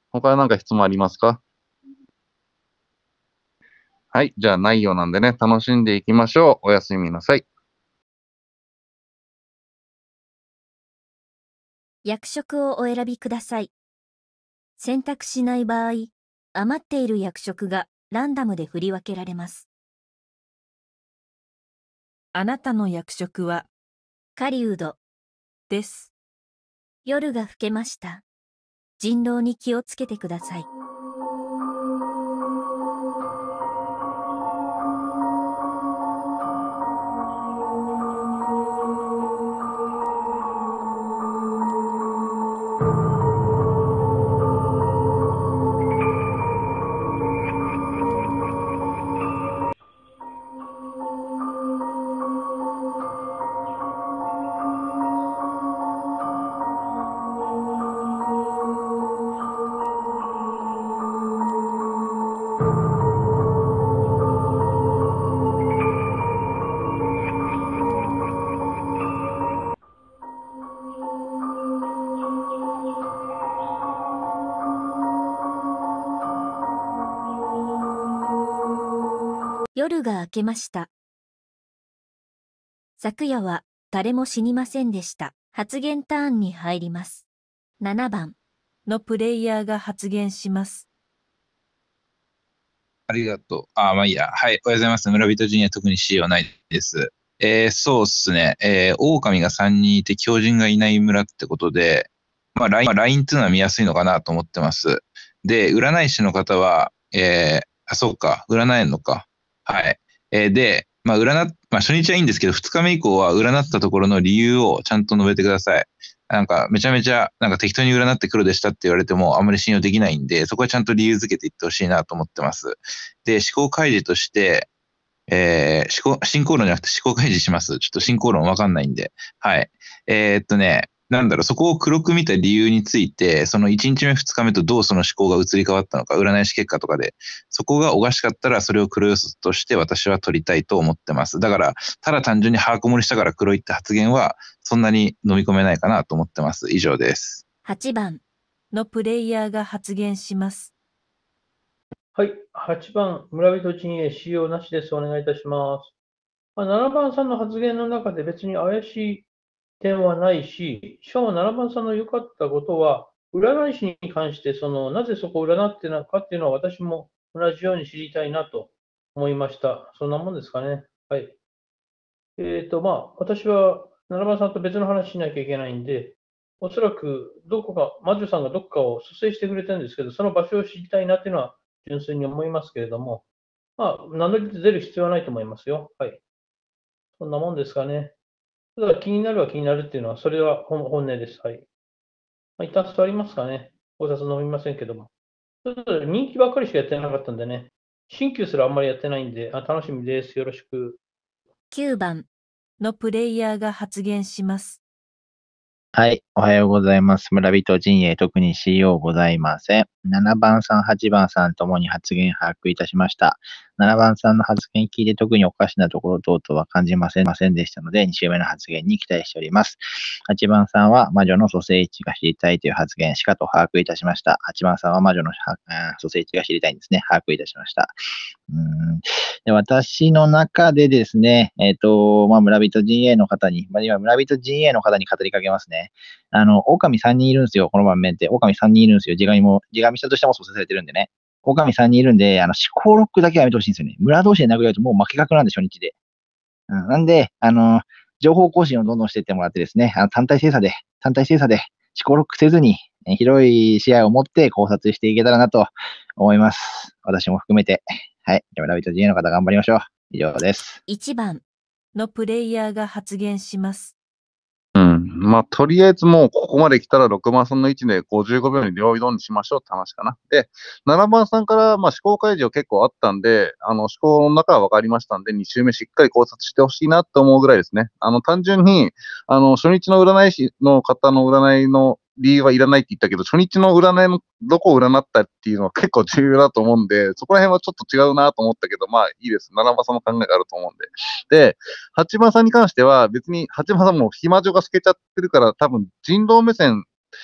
他なんか質問ありますか？はい。じゃあ、ないようなんでね、楽しんでいきましょう。おやすみなさい。 役職をお選びください。選択しない場合、余っている役職がランダムで振り分けられます。 あなたの役職は狩人です。 夜が更けました。人狼に気をつけてください。夜が明けました。昨夜は誰も死にませんでした。発言ターンに入ります。7番のプレイヤーが発言します。 ありがとう。まあいいや。はい。おはようございます。村人陣営特に仕様ないです。そうっすね。狼が3人いて狂人がいない村ってことで、まあラインっていうのは見やすいのかなと思ってます。で、占い師の方は、そうか。占えんのか。はい。で、まあ初日はいいんですけど、2日目以降は占ったところの理由をちゃんと述べてください。なんか、めちゃめちゃ、なんか適当に占って黒でしたって言われても、あんまり信用できないんで、そこはちゃんと理由付けていってほしいなと思ってます。で、思考開示として、進行論じゃなくて思考開示します。ちょっと進行論わかんないんで。はい。そこを黒く見た理由について、その1日目2日目とどうその思考が移り変わったのか、占い師結果とかで、そこがおかしかったらそれを黒要素として私は取りたいと思ってます。だから、ただ単純に把握盛りしたから黒いって発言は、そんなに飲み込めないかなと思ってます。以上です。 8番のプレイヤーが発言します。 はい。8番、村人陣営使用なしです。お願いいたします。7番さんの発言の中で別に怪しい点はないし、しかも7番さんの良かったことは、占い師に関して、なぜそこを占ってるのかっていうのは私も同じように知りたいなと思いました。そんなもんですかね。はい。私は7番さんと別の話しなきゃいけないんで、おそらく魔女さんがどこかを蘇生してくれてるんですけど、その場所を知りたいなっていうのは純粋に思いますけれども、名乗り出る必要はないと思いますよ。はい。そんなもんですかね。ただ気になるは気になるっていうのは、それは本音です。はい。一旦座りますかね。お札飲みませんけども。ちょっと人気ばっかりしかやってなかったんでね。新旧すらあんまりやってないんで、楽しみです。よろしく。 9番のプレイヤーが発言します。 はい。おはようございます。村人陣営特にしようございません。7番さん、8番さんともに発言把握いたしました。7番さんの発言聞いて特におかしなところ等々は感じませんでしたので、2週目の発言に期待しております。8番さんは魔女の蘇生値が知りたいという発言、しかと把握いたしました。8番さんは魔女の蘇生値が知りたいんですね。把握いたしました。で私の中でですね、村人陣営の方に、今、村人陣営の方に語りかけますね。狼3人いるんですよ、この盤面って。狼3人いるんですよ。自我見したとしても蘇生されてるんでね。狼3人いるんで、思考ロックだけはやめてほしいんですよね。村同士で殴られるともう負け確なんで、初日で。なんで、情報更新をどんどんしていってもらってですね、単体精査で、思考ロックせずに、広い視野を持って考察していけたらなと思います。私も含めて。はい。じゃあ、ラビット GA の方頑張りましょう。以上です。 1番のプレイヤーが発言します。 まあ、とりあえずもうここまで来たら6番さんの位置で55秒に両移動にしましょうって話かな。で、7番さんからまあ思考開示は結構あったんで、思考の中は分かりましたんで、2周目しっかり考察してほしいなと思うぐらいですね。単純に、初日の占い師の方の占いの理由はいらないって言ったけど、初日の占いのどこを占ったっていうのは結構重要だと思うんで、そこら辺はちょっと違うなと思ったけど、まあいいです。7番さんの考えがあると思うんで。で、8番さんに関しては別に8番さんも暇女が透けちゃってるから多分人狼目線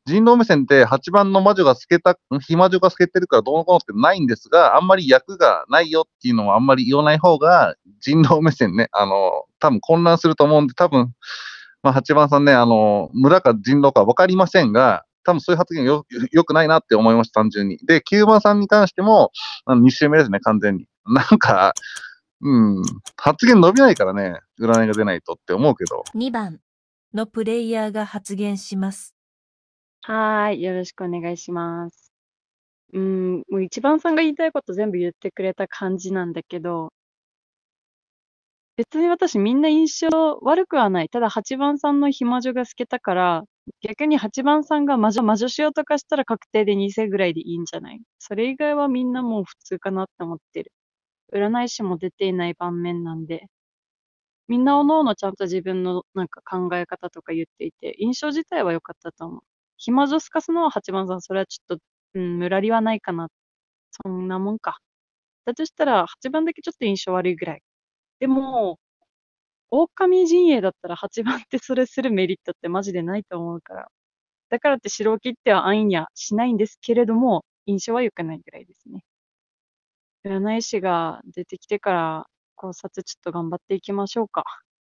人狼目線って8番の魔女が透けた、非魔女が透けてるからどうのこうのってないんですが、あんまり役がないよっていうのはあんまり言わない方が、人狼目線ね、多分混乱すると思うんで、多分、まあ、8番さんね、村か人狼か分かりませんが、多分そういう発言よくないなって思いました、単純に。で、9番さんに関しても、2周目ですね、完全に。なんか、発言伸びないからね、占いが出ないとって思うけど。 2番のプレイヤーが発言します。 はーい、よろしくお願いします。もう一番さんが言いたいこと全部言ってくれた感じなんだけど、別に私みんな印象悪くはない。ただ8番さんのひ魔女が透けたから、逆に8番さんが魔女仕様とかしたら確定で2世ぐらいでいいんじゃない？それ以外はみんなもう普通かなって思ってる。占い師も出ていない盤面なんで、みんなおのおのちゃんと自分のなんか考え方とか言っていて、印象自体は良かったと思う。ひ魔女透かすのは8番さん、それはちょっと、むらりはないかな。そんなもんか。だとしたら、8番だけちょっと印象悪いぐらい。でも、狼陣営だったら8番ってそれするメリットってマジでないと思うから。だからって白を切っては安易にはしないんですけれども、印象は良くないぐらいですね。占い師が出てきてから考察ちょっと頑張っていきましょうか。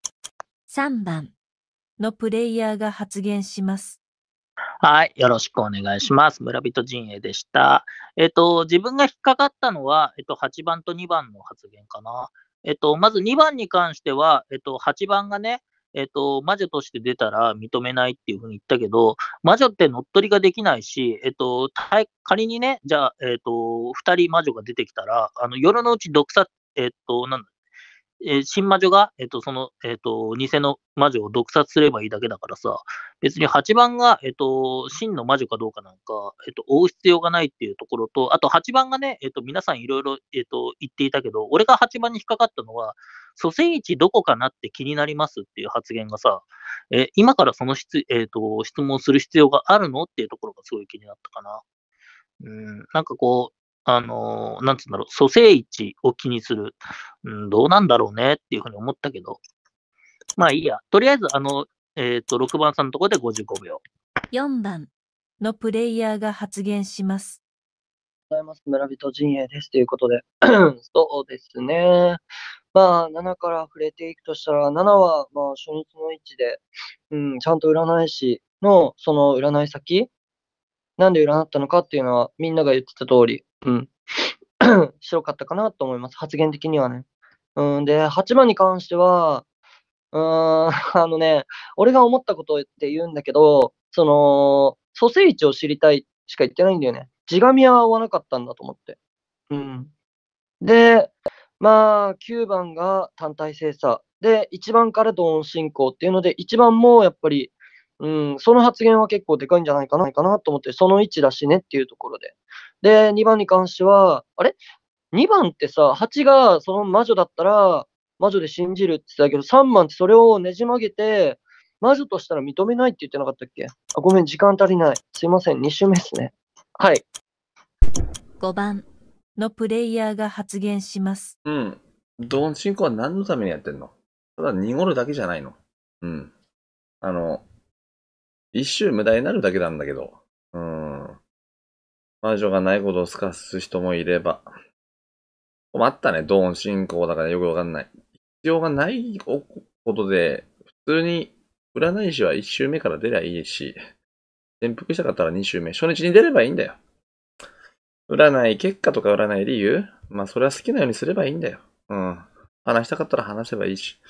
3番のプレイヤーが発言します。 はい、よろしくお願いします。村人陣営でした。自分が引っかかったのは、8番と2番の発言かな。まず2番に関しては、8番がね、魔女として出たら認めないっていうふうに言ったけど、魔女って乗っ取りができないし、仮にね、じゃあ、2人魔女が出てきたら、夜のうち毒殺、なんだ新魔女が、偽の魔女を毒殺すればいいだけだからさ、別に8番が、真の魔女かどうかなんか、追う必要がないっていうところと、あと8番がね、皆さんいろいろ、言っていたけど、俺が8番に引っかかったのは、蘇生位置どこかなって気になりますっていう発言がさ、今からその質問する必要があるのっていうところがすごい気になったかな。なんかこう、なんつうんだろう、蘇生位置を気にする。どうなんだろうねっていうふうに思ったけど。まあいいや。とりあえず、6番さんのところで55秒。 4番のプレイヤーが発言します。 ございます。村人陣営です。ということで。そうですね。まあ、7から触れていくとしたら、7は、まあ、初日の位置で、ちゃんと占い師の、その占い先、なんで占ったのかっていうのは、みんなが言ってた通り、白かったかなと思います。発言的にはね。で、8番に関しては、俺が思ったことって言うんだけど、蘇生位置を知りたいしか言ってないんだよね。地神は合わなかったんだと思って。で、まあ、9番が単体精査。で、1番から同音進行っていうので、1番もやっぱり、その発言は結構でかいんじゃないかなと思って、その位置だしねっていうところで。で、2番に関しては、あれ ?2 番ってさ、8がその魔女だったら、魔女で信じるって言ってたけど、3番ってそれをねじ曲げて、魔女としたら認めないって言ってなかったっけ？ごめん、時間足りない。すいません、2周目ですね。はい。 5番のプレイヤーが発言します。 同進行は何のためにやってんの？ただ濁るだけじゃないの。一周無駄になるだけなんだけど。魔女がないことを透かす人もいれば。困ったね、同進行だからよくわかんない。必要がないことで、普通に占い師は1周目から出りゃいいし、転覆したかったら2周目、初日に出ればいいんだよ。占い結果とか占い理由、まあそれは好きなようにすればいいんだよ。話したかったら話せばいいし。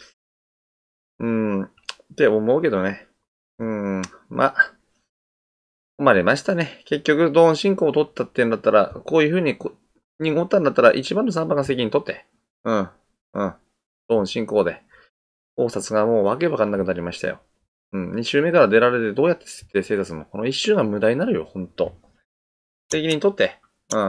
って思うけどね。まあ、困りましたね。結局、同進行を取ったってんだったら、こういう風に濁ったんだったら、1番と3番が責任取って。同進行で。考察がもうわけわかんなくなりましたよ。2周目から出られてどうやって生活するの？この1周が無駄になるよ、ほんと。責任取って。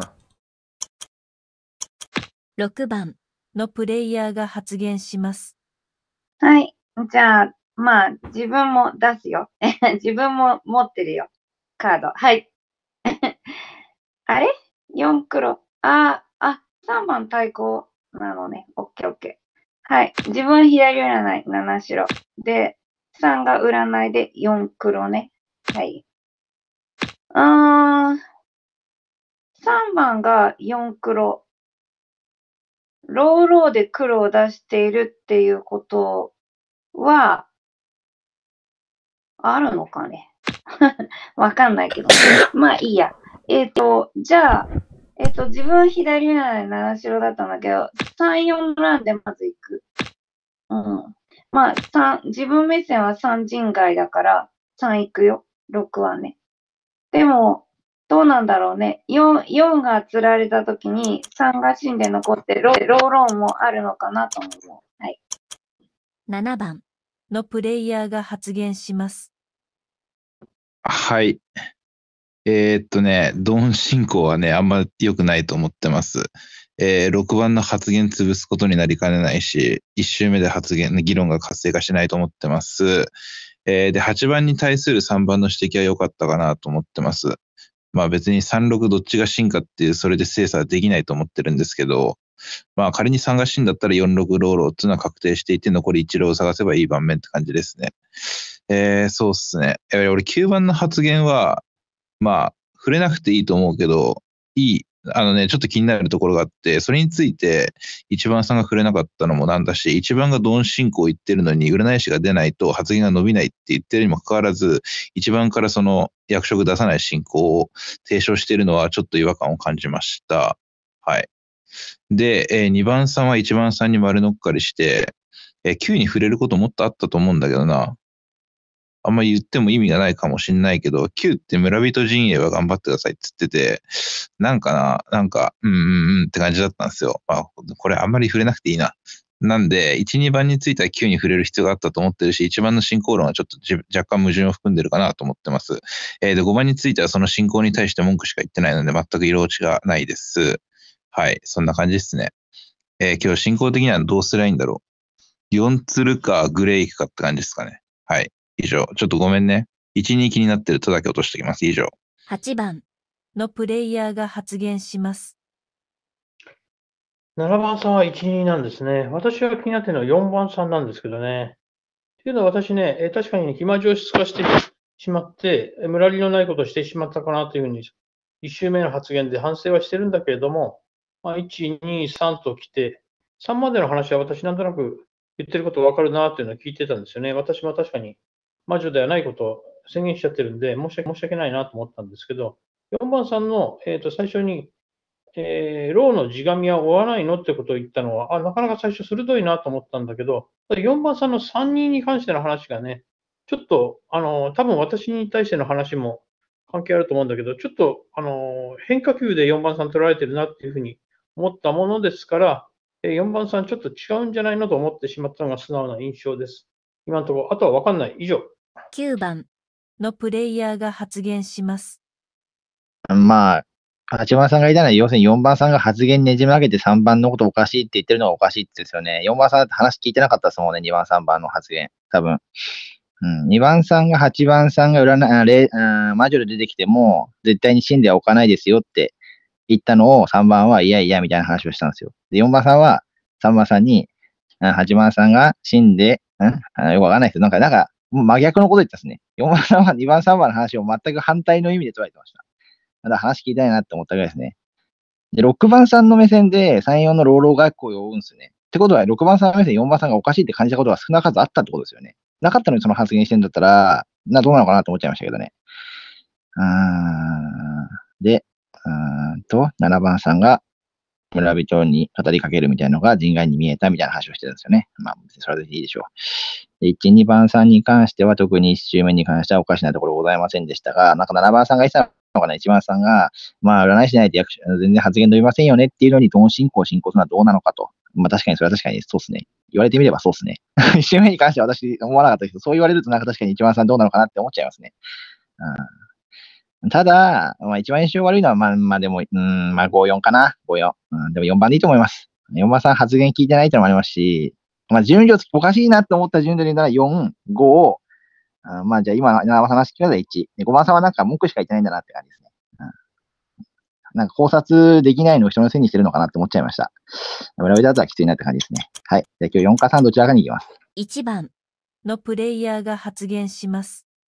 6番のプレイヤーが発言します。 はい。じゃあ、まあ、自分も出すよ。自分も持ってるよ。カード。はい。あれ ?4 黒。3番対抗なのね。オッケーオッケー。はい。自分左占い、7白。で、3が占いで4黒ね。はい。 3番が4黒。ローローで黒を出しているっていうことは、あるのかねわかんないけど。まあいいや。じゃあ、自分左なので七白だったんだけど、3、4ランでまず行く。まあ、自分目線は3陣外だから、3行くよ。6はね。でも、どうなんだろうね。4が釣られたときに、3が死んで残って、ローローもあるのかなと思う。はい。 7番のプレイヤーが発言します。 はい。ドン進行はね、あんま良くないと思ってます。6番の発言潰すことになりかねないし、1周目で議論が活性化しないと思ってます。で、8番に対する3番の指摘は良かったかなと思ってます。まあ別に3、6どっちが進化っていう、それで精査できないと思ってるんですけど、まあ仮に3が進だったら4、6ローローっていうのは確定していて、残り1ローを探せばいい盤面って感じですね。そうっすね。俺9番の発言は、まあ、触れなくていいと思うけど、ちょっと気になるところがあって、それについて1番さんが触れなかったのもなんだし、1番がドン進行言ってるのに、占い師が出ないと発言が伸びないって言ってるにもかかわらず、1番からその役職出さない進行を提唱しているのはちょっと違和感を感じました。はい。で、2番さんは1番さんに丸乗っかりして、9に触れることもっとあったと思うんだけどな。あんまり言っても意味がないかもしんないけど、Q って村人陣営は頑張ってくださいって言ってて、って感じだったんですよ。まあ、これあんまり触れなくていいな。なんで、1、2番については Q に触れる必要があったと思ってるし、1番の進行論はちょっと若干矛盾を含んでるかなと思ってます。で、5番についてはその進行に対して文句しか言ってないので、全く色落ちがないです。はい、そんな感じですね。今日進行的にはどうすりゃいいんだろう。4つるかグレー行くかって感じですかね。はい。以上。ちょっとごめんね。1、2気になってるとだけ落としておきます。以上。 8番のプレイヤーが発言します。 7番さんは1、2なんですね。私が気になっているのは4番さんなんですけどね。というのは私ね、確かに暇上質化してしまって、ムラリのないことをしてしまったかなというふうに、1周目の発言で反省はしてるんだけれども、1、2、3と来て、3までの話は私なんとなく言ってること分かるなというのを聞いてたんですよね。私も確かに魔女ではないことを宣言しちゃってるんで、申し訳ないなと思ったんですけど、4番さんの、最初に、ローの地神は追わないのってことを言ったのは、なかなか最初鋭いなと思ったんだけど、4番さんの3人に関しての話がね、ちょっと、多分私に対しての話も関係あると思うんだけど、ちょっと、変化球で4番さん取られてるなっていうふうに思ったものですから、4番さんちょっと違うんじゃないのと思ってしまったのが素直な印象です。今のところ、あとは分かんない。以上。 9番のプレイヤーが発言します。 まあ、8番さんが言いたいのは、要するに4番さんが発言ねじ曲げて3番のことおかしいって言ってるのがおかしいってですよね。4番さんだって話聞いてなかったですもんね、2番、3番の発言。多分。2番さんが8番さんが魔女で出てきても、絶対に死んではおかないですよって言ったのを3番はいやいやみたいな話をしたんですよ。で、4番さんは3番さんに、8番さんが死んで、よくわかんないですよ。なんか、真逆のこと言ったんですね。4番さんは2番、3番の話を全く反対の意味で捉えてました。ただ話聞きたいなって思ったぐらいですね。で、6番さんの目線で3、4の老老学校を呼ぶんですよね。ってことは、6番さんの目線、4番さんがおかしいって感じたことが少なからずあったってことですよね。なかったのにその発言してんだったら、どうなのかなと思っちゃいましたけどね。で、7番さんが村人に語りかけるみたいなのが人外に見えたみたいな話をしてるんですよね。まあ、それでいいでしょう。1、2番さんに関しては、特に1周目に関してはおかしなところございませんでしたが、なんか7番さんが言ってたのかな、1番さんが、まあ、占い師じゃないと全然発言伸びませんよねっていうのに、ドン進行するのはどうなのかと。まあ、確かにそれは確かにそうですね。言われてみればそうですね。1周目に関しては私思わなかったけど、そう言われるとなんか確かに1番さんどうなのかなって思っちゃいますね。ただ、まあ一番印象悪いのは、まあでも、まあ5、4かな。5、4。でも4番でいいと思います。4番さん発言聞いてないってのもありますし、まあ順序おかしいなって思った順序で言うなら4、5、まあじゃあ今、7番さん話聞くのは1。で、5番さんはなんか文句しか言ってないんだなって感じですね。なんか考察できないのを人のせいにしてるのかなって思っちゃいました。村人だとはきついなって感じですね。はい。じゃあ今日4か3どちらかに行きます。 1番のプレイヤーが発言します。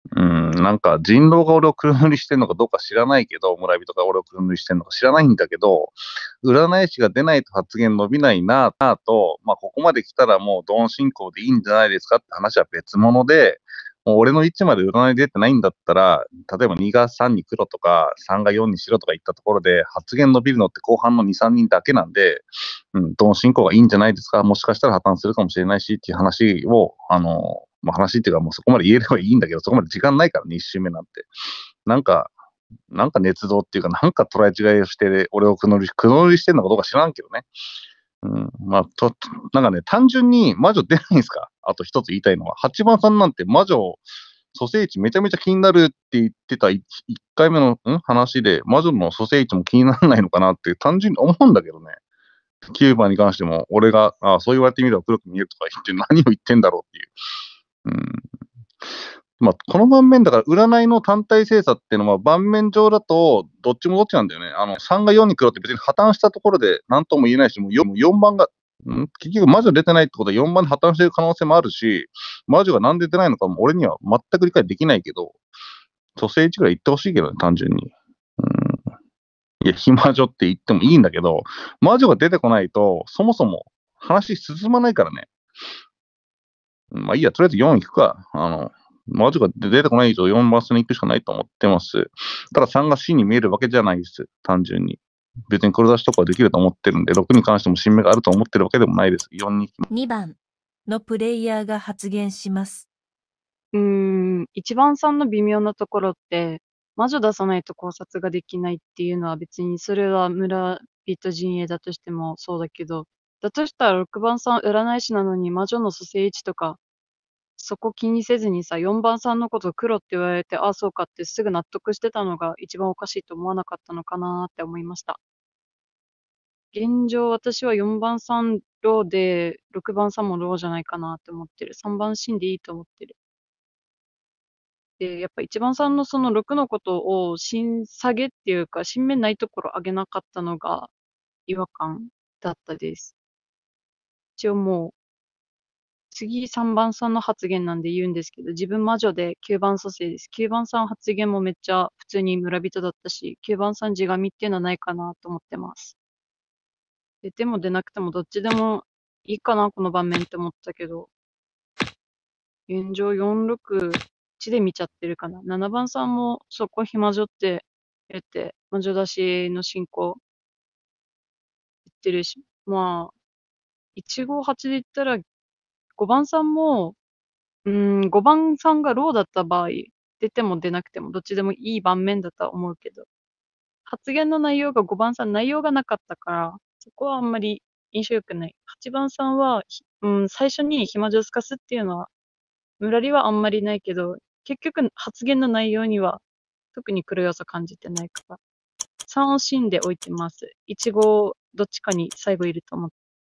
なんか人狼が俺を黒塗りしてんのかどうか知らないけど、村人が俺を黒塗りしてんのか知らないんだけど、占い師が出ないと発言伸びないなぁと、まあ、ここまで来たらもう同音進行でいいんじゃないですかって話は別物で、もう俺の位置まで占い出てないんだったら、例えば2が3に黒とか3が4に白とか言ったところで発言伸びるのって後半の2、3人だけなんで、同音進行がいいんじゃないですか、もしかしたら破綻するかもしれないしっていう話を、まあ、話っていうかもうそこまで言えればいいんだけど、そこまで時間ないからね、1周目なんて。なんか、捏造っていうか、なんか捉え違いをして、俺を黒塗りしてんのかどうか知らんけどね。まあ、なんかね、単純に魔女出ないんですか？あと一つ言いたいのは、8番さんなんて魔女、蘇生地めちゃめちゃ気になるって言ってた1回目の話で、魔女の蘇生地も気にならないのかなって単純に思うんだけどね。9番に関しても、俺が、そう言われてみれば黒く見えるとか言って何を言ってんだろうっていう。まあ、この盤面だから、占いの単体精査っていうのは、盤面上だと、どっちもどっちなんだよね。3が4に黒って別に破綻したところで何とも言えないし、もう 4番が、結局魔女出てないってことは4番で破綻してる可能性もあるし、魔女がなんで出ないのかも俺には全く理解できないけど、蘇生1ぐらい言ってほしいけどね、単純に。いや、非魔女って言ってもいいんだけど、魔女が出てこないと、そもそも話進まないからね。まあいいや、とりあえず4行くか。魔女が出てこない以上4番スに行くしかないと思ってます。ただ3が C に見えるわけじゃないです。単純に。別に黒出しとかはできると思ってるんで、6に関しても新芽があると思ってるわけでもないです。4に。 2番のプレイヤーが発言します。 一番さんの微妙なところって、魔女出さないと考察ができないっていうのは別にそれは村人陣営だとしてもそうだけど、だとしたら6番さん占い師なのに魔女の蘇生位置とか、そこ気にせずにさ、4番さんのこと黒って言われて、ああそうかってすぐ納得してたのが一番おかしいと思わなかったのかなって思いました。現状私は4番さんローで、6番さんもローじゃないかなって思ってる。3番シンでいいと思ってる。で、やっぱ一番さんのその6のことを新下げっていうか、新面ないところ上げなかったのが違和感だったです。一応もう、次3番さんの発言なんで言うんですけど、自分魔女で9番蘇生です。9番さん発言もめっちゃ普通に村人だったし、9番さん地紙っていうのはないかなと思ってます。出ても出なくてもどっちでもいいかな、この場面って思ったけど、現状4、6、1で見ちゃってるかな。7番さんもそこひ魔女って言って、魔女出しの進行言ってるし、まあ、158で言ったら5番さんも、5番さんがローだった場合、出ても出なくてもどっちでもいい盤面だとは思うけど、発言の内容が5番さん内容がなかったから、そこはあんまり印象良くない。8番さんは、最初にひ魔女すかすっていうのは、むらりはあんまりないけど、結局発言の内容には特に黒要素感じてないから、3を芯で置いてます。1号どっちかに最後いると思って。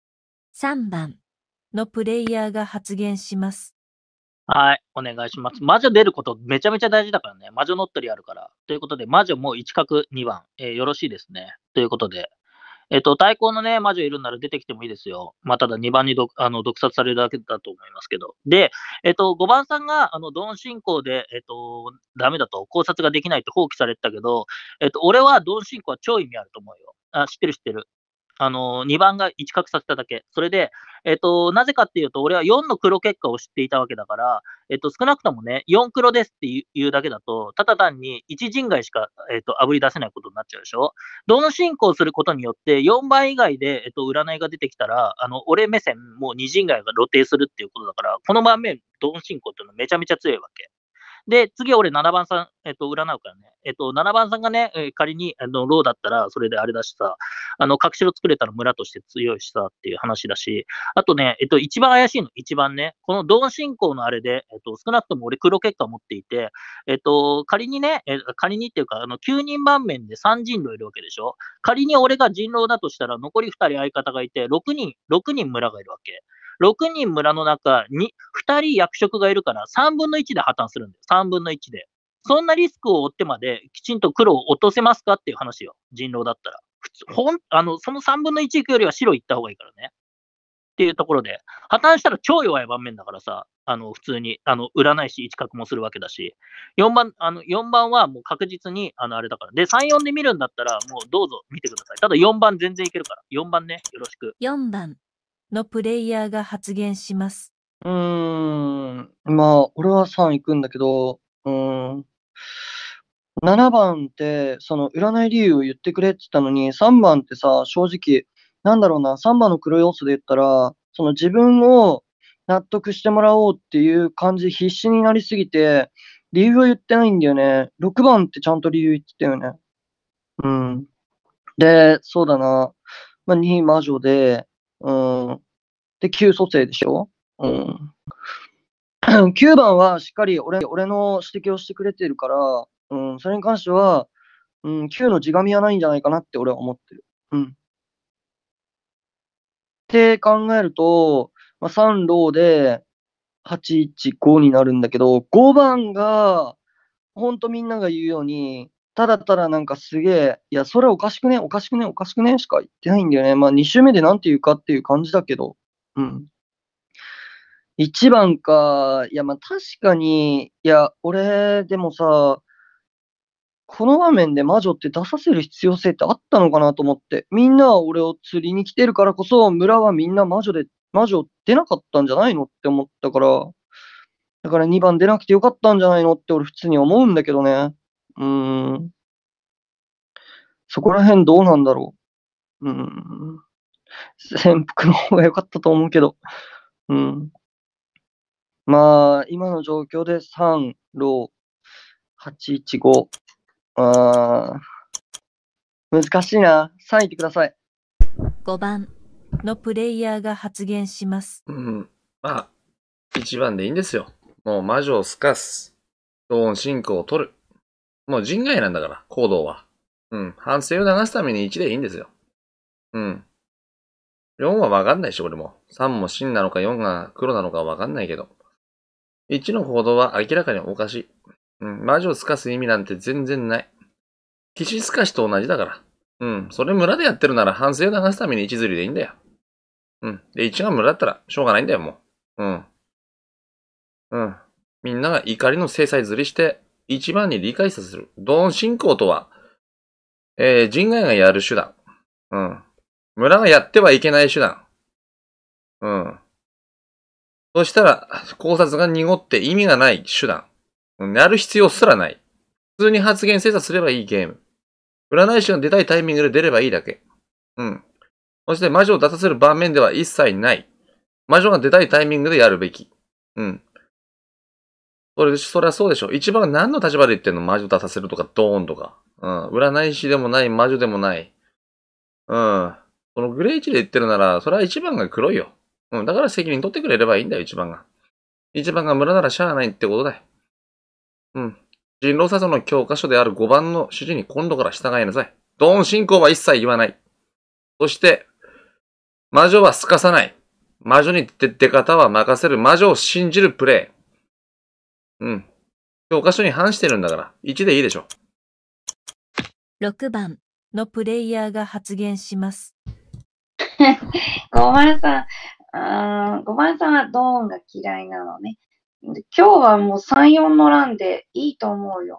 3番のプレイヤーが発言します。 はい、お願いします。魔女出ることめちゃめちゃ大事だからね。魔女乗っ取りあるから。ということで、魔女も1角2番、よろしいですね。ということで、対抗のね、魔女いるんなら出てきてもいいですよ。まあ、ただ2番に毒殺されるだけだと思いますけど。で、5番さんが、ドン進行で、ダメだと、考察ができないと放棄されてたけど、俺はドン進行は超意味あると思うよ。知ってる知ってる。2番が1角させただけ。それで、なぜかっていうと、俺は4の黒結果を知っていたわけだから、少なくともね、4黒ですっていうだけだと、ただ単に1陣外しか、炙り出せないことになっちゃうでしょ。ドン進行することによって、4番以外で、占いが出てきたら、俺目線もう2陣外が露呈するっていうことだから、この盤面、ドン進行っていうのはめちゃめちゃ強いわけ。で、次俺7番さん、占うからね。7番さんがね、仮に、ローだったら、それであれだしさ、隠しろ作れたら村として強いしさっていう話だし、あとね、一番怪しいの、一番ね、この同進行のあれで、少なくとも俺黒結果持っていて、仮にね、仮にっていうか、9人盤面で3人狼いるわけでしょ。仮に俺が人狼だとしたら、残り2人相方がいて、6人村がいるわけ。6人村の中に2人役職がいるから3分の1で破綻するんだよ。3分の1で。そんなリスクを負ってまできちんと黒を落とせますかっていう話よ。人狼だったら。その3分の1行くよりは白行った方がいいからね。 っていうところで、破綻したら超弱い盤面だからさ、普通に、占い師1角もするわけだし、4番はもう確実に、あれだから。で、3、4で見るんだったら、もうどうぞ見てください。ただ4番全然いけるから。4番ね、よろしく。 4番のプレイヤーが発言します。 まあ、俺は3行くんだけど、7番って、その占い理由を言ってくれって言ったのに、3番ってさ、正直、なんだろうな、3番の黒要素で言ったら、その自分を納得してもらおうっていう感じ、必死になりすぎて、理由を言ってないんだよね。6番ってちゃんと理由言ってたよね。で、そうだな。まあ、2魔女で、で、9蘇生でしょ。9番はしっかり俺の指摘をしてくれてるから、それに関しては、9の地神はないんじゃないかなって俺は思ってる。って考えると、まあ、3ローで815になるんだけど、5番が、ほんとみんなが言うように、ただただなんかすげえ、いや、それおかしくねおかしくねおかしくねしか言ってないんだよね。まあ、2周目でなんて言うかっていう感じだけど、1番か、いや、まあ、確かに、いや、俺、でもさ、この場面で魔女って出させる必要性ってあったのかなと思って。みんなは俺を釣りに来てるからこそ、村はみんな魔女出なかったんじゃないのって思ったから、だから2番出なくてよかったんじゃないのって俺普通に思うんだけどね。そこら辺どうなんだろう。潜伏の方が良かったと思うけど。まあ、今の状況で3、ロー、8、1、5。難しいな。3言ってください。 5番のプレイヤーが発言します。 まあ、1番でいいんですよ。もう魔女を透かす。ドーン進行を取る。もう人外なんだから、行動は。反省を流すために1でいいんですよ。4はわかんないし、俺も。3も真なのか4が黒なのかわかんないけど。1の行動は明らかにおかしい。魔女を透かす意味なんて全然ない。騎士透かしと同じだから。それ村でやってるなら反省を流すために1釣りでいいんだよ。で、1が村だったらしょうがないんだよ、もう。みんなが怒りの制裁釣りして、一番に理解させる。ドーン進行とは、人外がやる手段。村がやってはいけない手段。そしたら、考察が濁って意味がない手段。やる必要すらない。普通に発言精査すればいいゲーム。占い師が出たいタイミングで出ればいいだけ。そして魔女を出させる場面では一切ない。魔女が出たいタイミングでやるべき。そりゃそうでしょ。一番が何の立場で言ってんの？魔女出させるとか、ドーンとか。占い師でもない、魔女でもない。そのグレー値で言ってるなら、それは一番が黒いよ。だから責任取ってくれればいいんだよ、一番が。一番が村ならしゃあないってことだよ。人狼殺の教科書である5番の指示に今度から従いなさい。ドーン進行は一切言わない。そして、魔女は透かさない。魔女に出方は任せる。魔女を信じるプレイ。教科書に反してるんだから、1でいいでしょ。 6番のプレイヤーが発言します。 5番さん、5番さんはドーンが嫌いなのね。今日はもう3、4の欄でいいと思うよ。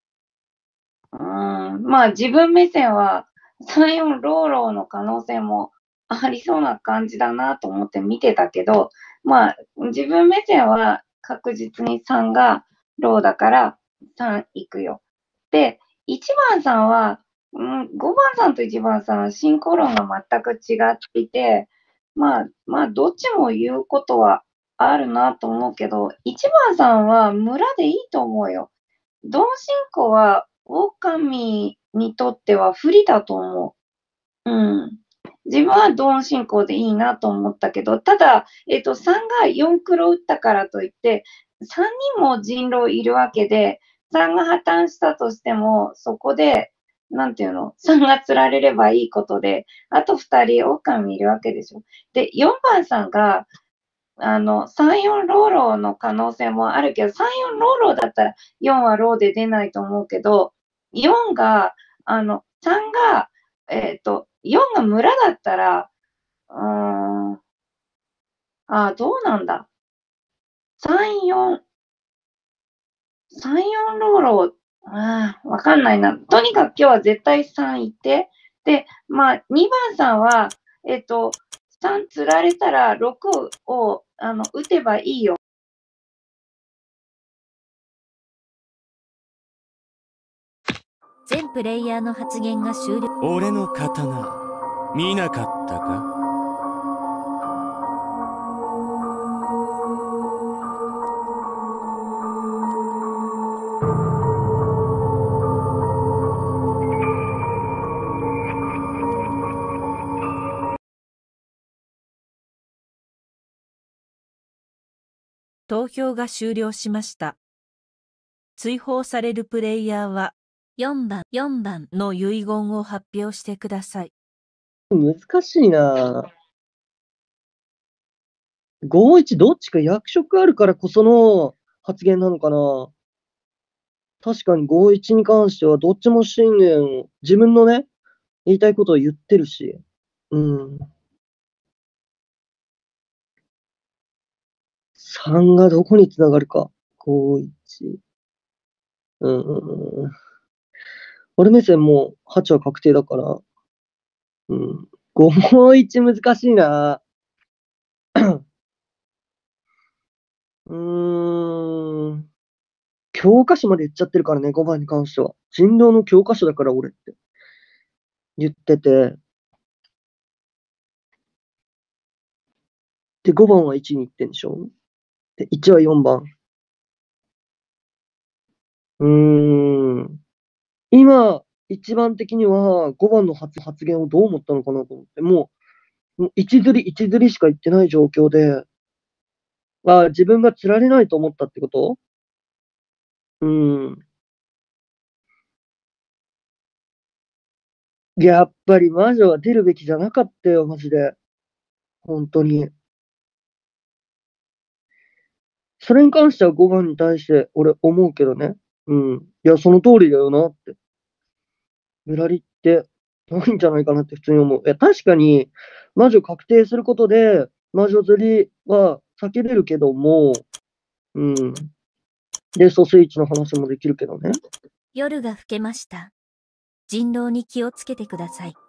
まあ自分目線は3、4ローローの可能性もありそうな感じだなと思って見てたけど、まあ自分目線は確実に3がローだから3いくよ。で、1番さんは、5番さんと1番さんは進行論が全く違っていて、まあどっちも言うことはあるなと思うけど、1番さんは村でいいと思うよ。ドン進行は狼にとっては不利だと思う。自分はドン進行でいいなと思ったけど、ただ、3が4黒打ったからといって、3人も人狼いるわけで、3が破綻したとしても、そこで、なんていうの、3が釣られればいいことで、あと2人狼いるわけでしょ。で、4番さんが、3、4ローローの可能性もあるけど、3、4ローローだったら4はローで出ないと思うけど、4が、3が、4が村だったら、 どうなんだ。3、4ローロわかんないな。とにかく今日は絶対3行って。で、2番さんは、3釣られたら6を、打てばいいよ。 全プレイヤーの発言が終了。 俺の刀、見なかったか？ 投票が終了しました。追放されるプレイヤーは 4番の遺言を発表してください。 難しいな。5-1どっちか役職あるからこその発言なのかな。確かに5-1に関してはどっちも信念を、自分のね、言いたいことを言ってるし。3がどこにつながるか。5-1。俺目線も8は確定だから。5-1難しいな。教科書まで言っちゃってるからね、5番に関しては。人狼の教科書だから俺って言ってて。で、5番は1に行ってんでしょ。で、1は4番。今、一番的には5番の発言をどう思ったのかなと思って、もう1釣りしか言ってない状況で、自分が釣られないと思ったってこと？やっぱり魔女は出るべきじゃなかったよ、マジで。本当に。それに関しては5番に対して俺思うけどね。いや、その通りだよなって。ぶらりってないんじゃないかなって普通に思う。確かに魔女確定することで魔女釣りは避けれるけども、で、蘇生地の話もできるけどね。 夜が更けました。人狼に気をつけてください。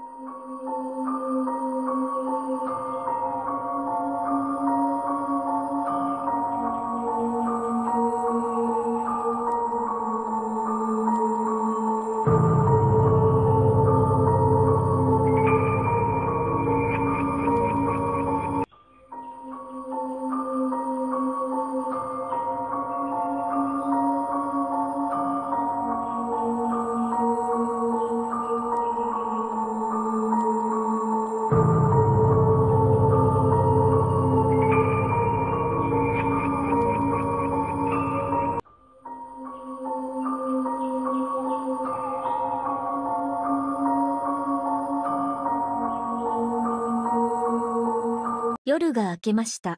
夜が明けました。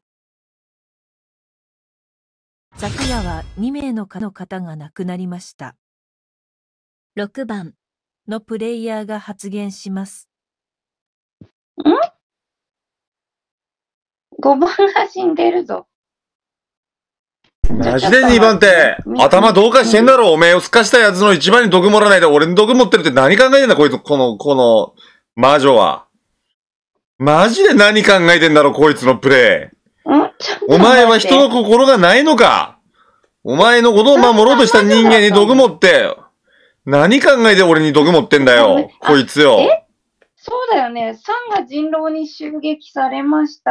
昨夜は2名の方が亡くなりました。 6番のプレイヤーが発言します。 5番が死んでるぞ。 マジで2番って、頭どうかしてんだろ、おめえをすかしたやつの1番に毒盛らないで俺に毒持ってるって何考えてんだこいつ、この魔女は。マジで何考えてんだろこいつのプレイ。お前は人の心がないのか。お前のことを守ろうとした人間に毒持って、何考えて俺に毒持ってんだよ、こいつよ。 そうだよね。3が人狼に襲撃されました。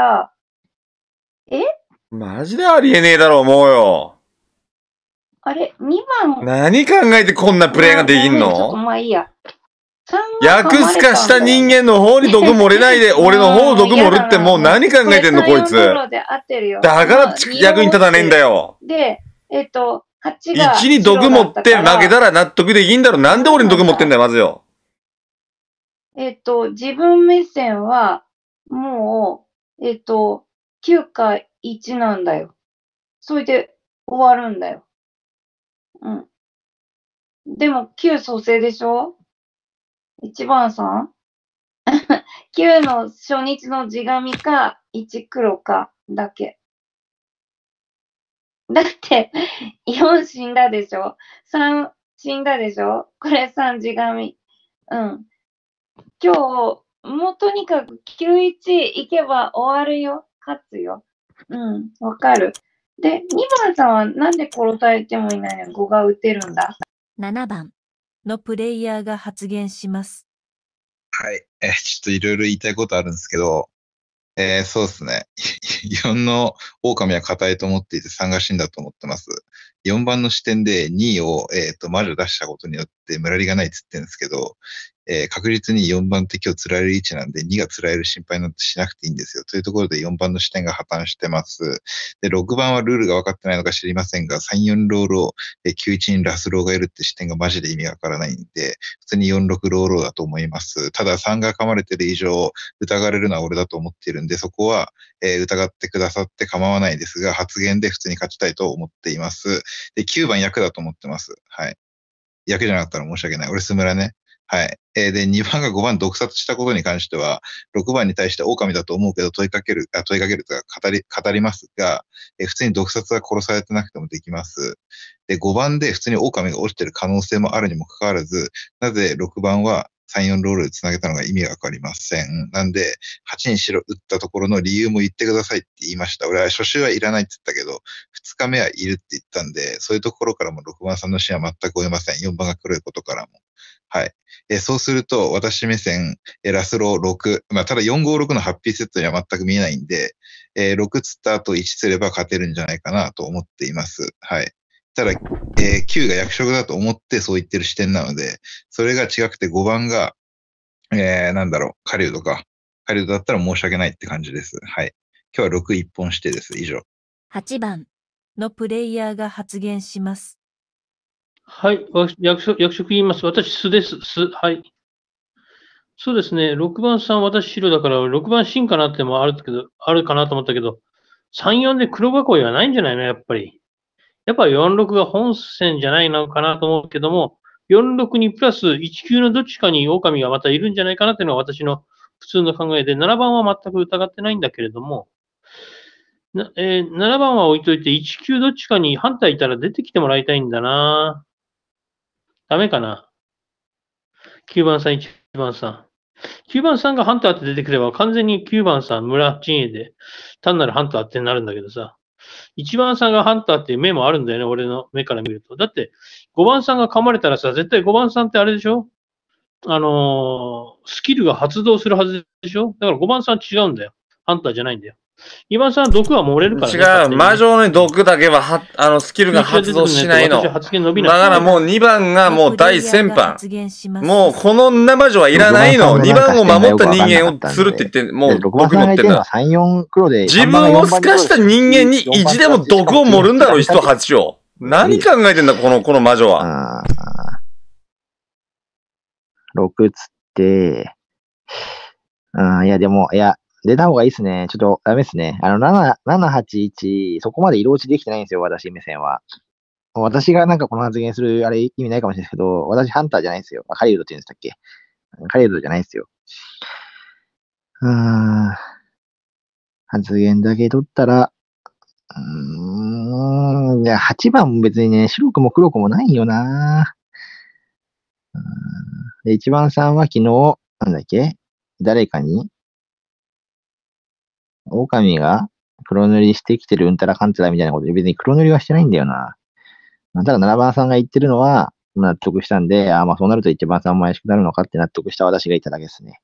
マジでありえねえだろ、もうよ。 あれ、2番。 何考えてこんなプレイができんの？ ちょっとまあいいや。 薬すかした人間の方に毒漏れないで、俺の方毒盛るってもう何考えてんの、こいつ。だから役に立たねえんだよ。 で、8が。 1に毒持って負けたら納得できんだろ。なんで俺に毒持ってんだよ、まずよ。 自分目線は、もう、9か1なんだよ。それで終わるんだよ。でも9蘇生でしょ？ 1 番さん9の初日の地神か1黒かだけ。だって、4死んだでしょ ?3 死んだでしょこれ3地神。うん。今日、もうとにかく91行けば終わるよ。勝つよ。うん、わかる。で、2番さんはなんで殺されてもいないのに5が打てるんだ 7番のプレイヤーが発言します。 はい。ちょっといろいろ言いたいことあるんですけど、そうですね。4の狼は硬いと思っていて3が死んだと思ってます。4番の視点で2を、魔女出したことによってムラリがないって言ってるんですけど、確実に4番って今日釣られる位置なんで2が釣られる心配なんてしなくていいんですよ。というところで4番の視点が破綻してます。で、6番はルールが分かってないのか知りませんが、3、4ローロー、91にラスローがいるって視点がマジで意味がわからないんで、普通に4、6ローローだと思います。ただ3が噛まれてる以上、疑われるのは俺だと思っているんで、そこは、疑ってくださって構わないですが、発言で普通に勝ちたいと思っています。で、9番役だと思ってます。はい。役じゃなかったら申し訳ない。俺、スムラね。はい。で、2番が5番毒殺したことに関しては、6番に対して狼だと思うけど問いかけるというか語りますが、普通に毒殺は殺されてなくてもできます。で、5番で普通に狼が落ちてる可能性もあるにもかかわらず、なぜ6番は3、4ロールで繋げたのが意味がわかりません。なんで、8に白打ったところの理由も言ってくださいって言いました。俺は初週はいらないって言ったけど、2日目はいるって言ったんで、そういうところからも6番さんのシーンは全く追えません。4番が黒いことからも。はい。そうすると、私目線、ラスロー6。まあ、ただ4、5、6のハッピーセットには全く見えないんで、6つった後1すれば勝てるんじゃないかなと思っています。はい。ただ、9が役職だと思ってそう言ってる視点なので、それが違くて5番が、狩人か。狩人だったら申し訳ないって感じです。はい。今日は6一本してです。以上。 8番のプレイヤーが発言します。 はい、役職言います。私、素です。素。はい。そうですね。6番さん、私、白だから、6番真かなってもあるかなと思ったけど、3、4で黒囲いはないんじゃないのやっぱり。やっぱ4、6が本線じゃないのかなと思うけども、4、6にプラス1、9のどっちかに狼がまたいるんじゃないかなっていうのが私の普通の考えで、7番は全く疑ってないんだけれども、7番は置いといて、1、9どっちかに反対いたら出てきてもらいたいんだな。ダメかな。9番さん、1番さん。9番さんがハンターって出てくれば完全に9番さん、村陣営で単なるハンターってなるんだけどさ。1番さんがハンターっていう目もあるんだよね、俺の目から見ると。だって、5番さんが噛まれたらさ、絶対5番さんってあれでしょスキルが発動するはずでしょだから5番さん違うんだよ。ハンターじゃないんだよ。2番さん毒は漏れるからね。違う。魔女の毒だけはスキルが発動しないの。だからもう2番がもう大先輩。もうこの女魔女はいらないの。2番を守った人間をするって言って、もう毒持ってんだ。自分を透かした人間に意地でも毒を盛るんだろ、1、8を。何考えてんだ、この魔女は。 6つって、いやでも、出た方がいいっすね。ちょっとダメっすね。7、8、1、そこまで色落ちできてないんですよ、私目線は。私がなんかこの発言する、あれ意味ないかもしれないですけど、私ハンターじゃないんですよ。狩人って言うんでしたっけ？狩人じゃないんですよ。発言だけ取ったら、いや、8番も別にね、白くも黒くもないよな。で、1番さんは昨日、なんだっけ？誰かに狼が黒塗りしてきてるうんたらかんたらみたいなことで別に黒塗りはしてないんだよな。ただ7番さんが言ってるのは納得したんで、まあそうなると1番さんも怪しくなるのかって納得した私が言っただけですね。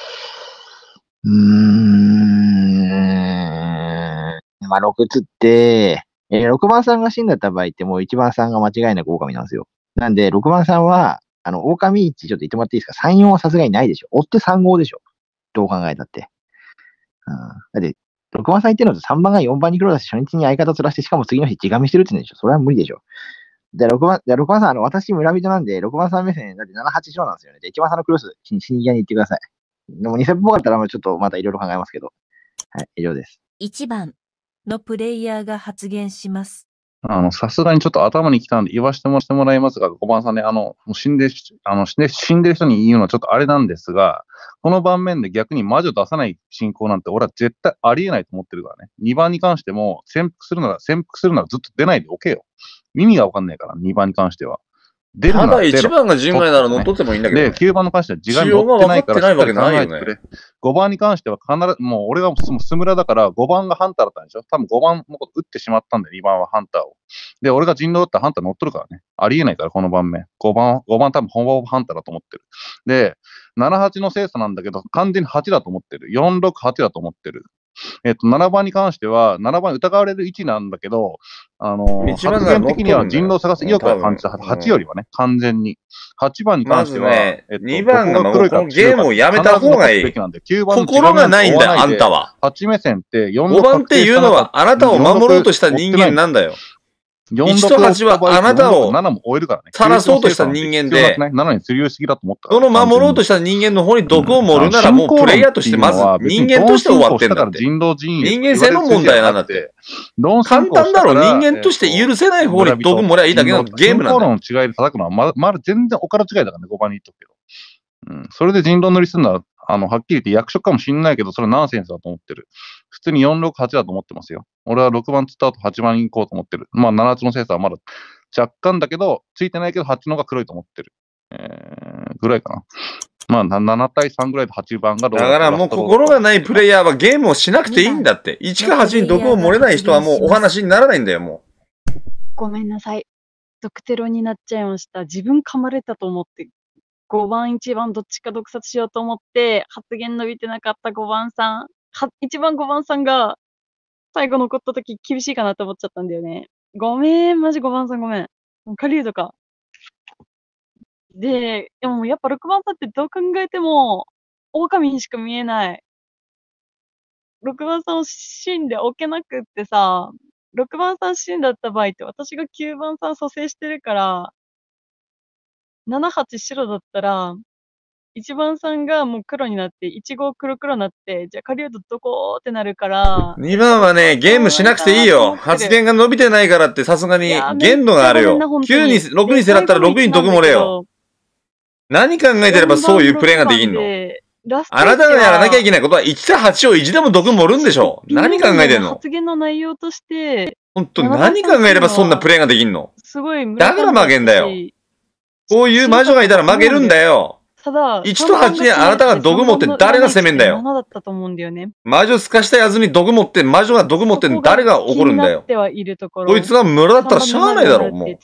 まあ6つって、6番さんが死んだった場合ってもう1番さんが間違いなく狼なんですよ。なんで6番さんは、狼1ちょっと言ってもらっていいですか？ 3、4はさすがにないでしょ。追って3、5でしょ。どう考えたって。だって、6番さん言ってるのと3番が4番に黒だし、初日に相方ずらして、しかも次の日、地紙してるって言うんでしょ。それは無理でしょ。で、6番さん、私、村人なんで、6番さん目線、だって7、8白なんですよね。で、1番さんのクロス、死に際に言ってください。でも、2000っぽかったら、ちょっとまたいろいろ考えますけど。はい、以上です。 1番のプレイヤーが発言します。 さすがにちょっと頭に来たんで言わせてもらいますが、5番さんね、死んでる人に言うのはちょっとあれなんですが、 この盤面で逆に魔女出さない進行なんて俺は絶対ありえないと思ってるからね。2番に関しても潜伏するならずっと出ないでおけよ。意味がわかんないから、2番に関しては。出るならただ1番が陣外なら乗っ取ってもいいんだけど、ね。 で、9番に関しては時間乗ってないからしっかり考えてくれ。 ね、 5番に関しては必ず、もう俺がスムラだから5番がハンターだったんでしょ。多分5番も打ってしまったんで、2番はハンターを。で、俺が人狼打ったらハンター乗っ取るからね。ありえないから、この盤面。5番多分ほぼハンターだと思ってる。で、7、8の精査なんだけど、完全に8だと思ってる。4、6、8だと思ってる。7番に関しては、7番疑われる位置なんだけど、発言的には人狼を探す意欲が感じた。8よりはね、完全に。8番に関しては、 まずね、2番がもうこのゲームをやめた方がいい。心がないんだよ、あんたは。 8目線って 5番っていうのは、あなたを守ろうとした人間なんだよ。1と8はあなたを晒そうとした人間で、その守ろうとした人間の方に毒を盛るならもうプレイヤーとしてまず人間として終わってんだって。人間性の問題なんだって。簡単だろ、人間として許せない方に毒盛りゃいいだけのゲームなんだよ。 進行論の違いで叩くのはまだ全然おから違いだからね、5番に言っとくけど。それで人狼塗りするのは、はっきり言って役職かもしんないけど、それはナンセンスだと思ってる。普通に4、6、8だと思ってますよ。俺は6番つった後8番に行こうと思ってる。まあ、7つの精査はまだ若干だけど、ついてないけど8の方が黒いと思ってる。ぐらいかな。まあ、7対3ぐらいで8番がだからもう心がないプレイヤーはゲームをしなくていいんだって。1か8に毒を漏れない人はもうお話にならないんだよ、もう。ごめんなさい。毒テロになっちゃいました。自分噛まれたと思って。5番、1番、どっちか毒殺しようと思って、発言伸びてなかった5番さん、1番5番さんが、最後残った時厳しいかなと思っちゃったんだよね。ごめん、マジ5番さんごめん。狩人か。でもやっぱ6番さんってどう考えても、狼にしか見えない。6番さんを死んでおけなくってさ、6番さん死んだった場合って私が9番さん蘇生してるから、7、8白だったら、1番さんがもう黒になって、1号黒になって、じゃあ狩人どこってなるから。 2番はね、ゲームしなくていいよ。発言が伸びてないからってさすがに限度があるよ。9に、6にせらったら6に毒盛れよ。何考えてればそういうプレイができんの？あなたがやらなきゃいけないことは1対8を1でも毒盛るんでしょ。何考えてんの？ 発言の内容として、 本当に何考えればそんなプレイができんの？ すごいだから負けんだよ。こういう魔女がいたら負けるんだよ。 ただ、 1と8にあなたが毒持って誰が攻めんだよ。 7だったと思うんだよね。 魔女透かしたやつに毒持って、魔女が毒持って誰が怒るんだよ。こいつが村だったらしゃあないだろ、もう。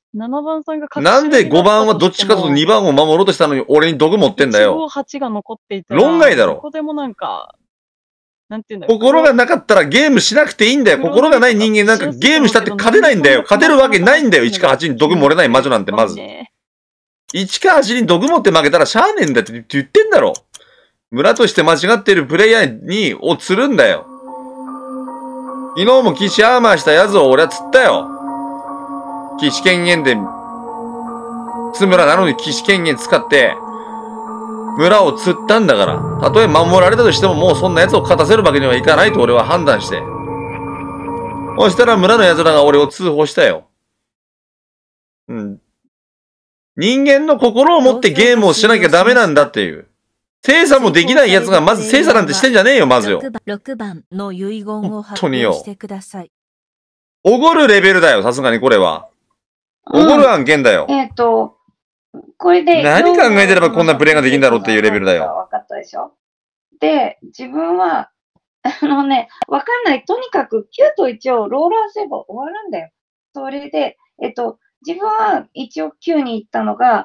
7番さんがなんで5番はどっちかと2番を守ろうとしたのに俺に毒持ってんだよ。 1、5、8が残っていたら、 論外だろ。 ここでもなんか、なんていうんだろう。 心がなかったらゲームしなくていいんだよ。心がない人間なんかゲームしたって勝てないんだよ。勝てるわけないんだよ。1か8に毒漏れない魔女なんてまず。1か8に毒持って負けたらしゃあねえんだって言ってんだろ。村として間違ってるプレイヤーを釣るんだよ。昨日も騎士アーマーしたやつを俺は釣ったよ。騎士権限で、津村なのに騎士権限使って、村を釣ったんだから。たとえ守られたとしてももうそんな奴を勝たせるわけにはいかないと俺は判断して。そしたら村の奴らが俺を通報したよ。うん。人間の心を持ってゲームをしなきゃダメなんだっていう。精査もできない奴がまず精査なんてしてんじゃねえよ、まずよ。 6番の遺言を発表してください。 おごるレベルだよ、さすがにこれは。おごる案件だよ。 これで。 何考えてればこんなプレイができるんだろうっていうレベルだよ。 わかったでしょ？で、自分は、わかんない。とにかく9と1をローラーすれば終わるんだよ。それで、自分は一応9に行ったのが、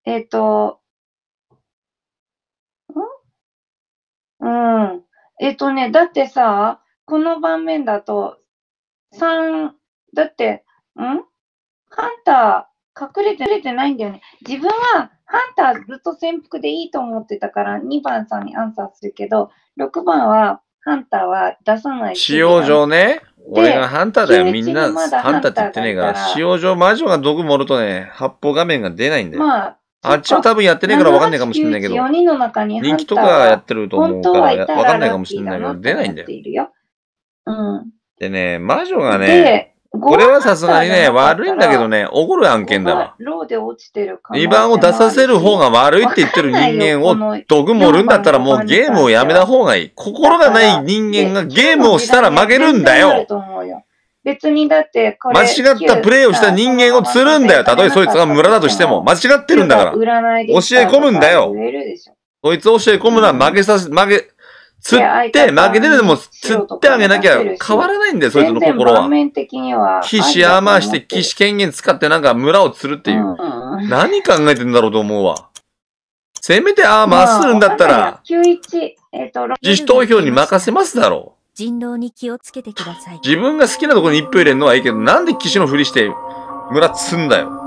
だってさ、この盤面だと、3、だって、ハンター隠れてないんだよね。自分はハンターずっと潜伏でいいと思ってたから2番さんにアンサーするけど、6番はハンターは出さない。 使用上ね。俺がハンターだよ。みんなハンターって言ってねえから。使用上魔女が毒盛るとね、発砲画面が出ないんだよ。あっちは多分やってねえから分かんないかもしれないけど。人気とかやってると思うから分かんないかもしれないけど、出ないんだよ。でね、魔女がね、 これはさすがにね、悪いんだけどね、おごる案件だわ。 ローで落ちてる可能性 2番を出させる方が悪いって言ってる人間を毒盛るんだったらもうゲームをやめた方がいい。心がない人間がゲームをしたら負けるんだよ。 別にだってこれ、 間違ったプレイをした人間を釣るんだよ。たとえそいつが村だとしても。間違ってるんだから。教え込むんだよ。そいつ教え込むのは釣って負けてでも釣ってあげなきゃ変わらないんだよ、そいつの心は。騎士アーマーして騎士権限使ってなんか村を釣るっていう。何考えてんだろうと思うわ。せめてアーマーするんだったら、自主投票に任せますだろう。 人狼に気をつけてください。 自分が好きなところに一票入れるのはいいけど、なんで騎士のふりして村釣んだよ。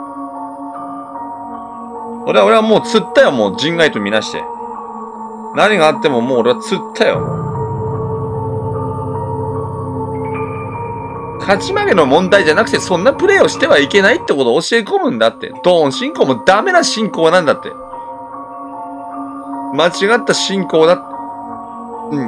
俺はもう釣ったよ、もう人外とみなして。何があってももう俺は釣ったよ。勝ち負けの問題じゃなくて、そんなプレイをしてはいけないってことを教え込むんだって。ドーン進行もダメな進行なんだって。間違った進行だって。うん。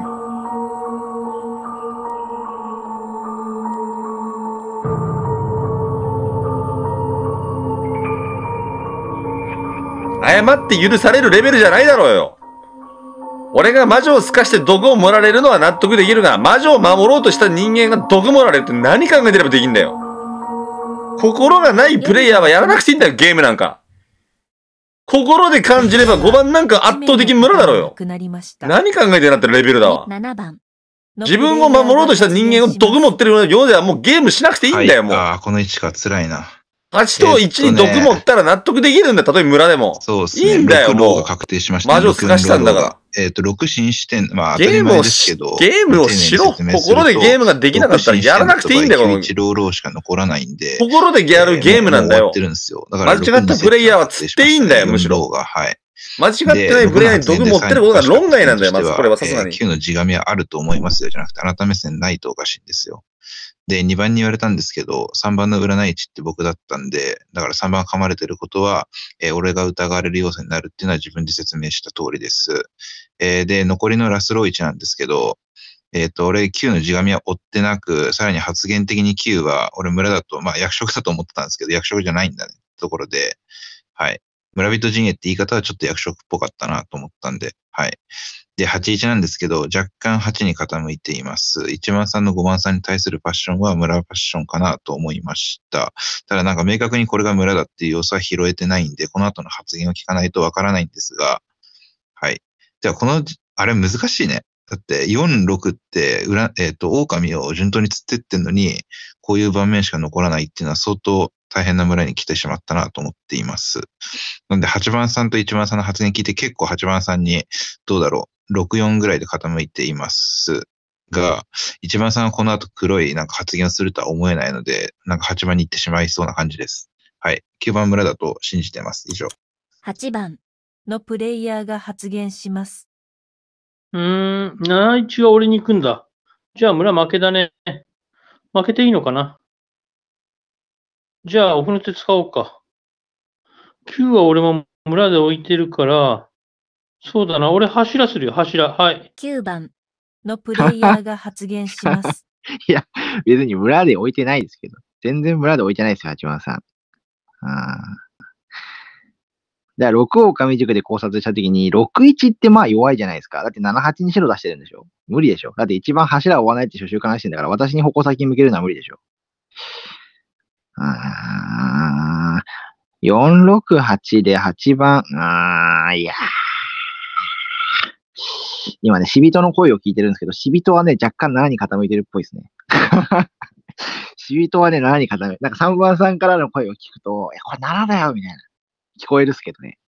謝って許されるレベルじゃないだろうよ。俺が魔女を透かして毒を盛られるのは納得できるが、魔女を守ろうとした人間が毒盛られるって何考えてればできんだよ。心がないプレイヤーはやらなくていいんだよ、ゲームなんか。心で感じれば5番なんか圧倒的村だろうよ。何考えてなってるレベルだわ。自分を守ろうとした人間を毒持ってるような世ではもうゲームしなくていいんだよ、もう。 ああ、この位置か辛いな。 8と1に毒持ったら納得できるんだ、たとえ村でも。 そうですね。 いいんだよ、もう。 が確定しました、 魔女を透かしたんだから。 6進視点、まあ、 ゲームをしろ。心でゲームができなかったらやらなくていいんだよ、この。 1ローローしか残らないんで。 心でやるゲームなんだよ。 間違ったプレイヤーは釣っていいんだよ、むしろ。 はい。 間違ってないプレイヤーに毒持ってることが論外なんだよ、まずこれはさすがに。 9の地紙はあると思いますよ、じゃなくて、あなた目線ないとおかしいんですよ。で、2番に言われたんですけど、3番の占い値って僕だったんで、だから3番噛まれてることは、俺が疑われる要素になるっていうのは自分で説明した通りです。で、残りのラスロー1なんですけど、俺9の地紙は追ってなく、さらに発言的に9は、俺村だと、まあ役職だと思ってたんですけど、役職じゃないんだね、ところで、はい。村人陣営って言い方はちょっと役職っぽかったなと思ったんで、はい。で、81なんですけど、若干8に傾いています。1番さんの5番さんに対するパッションは村パッションかなと思いました。ただなんか明確にこれが村だっていう要素は拾えてないんで、この後の発言を聞かないとわからないんですが、はい。ではあれ難しいね。だって、4、6って、狼を順当に釣ってってんのに、こういう盤面しか残らないっていうのは相当大変な村に来てしまったなと思っています。なんで、8番さんと1番さんの発言聞いて結構8番さんに、どうだろう、6、4ぐらいで傾いていますが、1番さんはこの後黒いなんか発言をするとは思えないので、なんか8番に行ってしまいそうな感じです。はい。9番村だと信じてます。以上。 8番のプレイヤーが発言します。 71は俺に行くんだ。じゃあ村負けだね。負けていいのかな。じゃあ、奥の手使おうか。9は俺も村で置いてるから、そうだな、俺柱するよ、柱。はい。 9番のプレイヤーが発言します。 いや、別に村で置いてないですけど。全然村で置いてないですよ、8番さん。だから6狼塾で考察したときに、6-1ってまあ弱いじゃないですか。だって7-8に白出してるんでしょ。無理でしょ。だって一番柱を追わないって初週からしてんだから、私に矛先向けるのは無理でしょ。468で8番、いや今ね、死人の声を聞いてるんですけど、死人はね、若干7に傾いてるっぽいですね。死人はね、7に傾いてる。なんか3番さんからの声を聞くと、これ7だよみたいな。聞こえるっすけどね。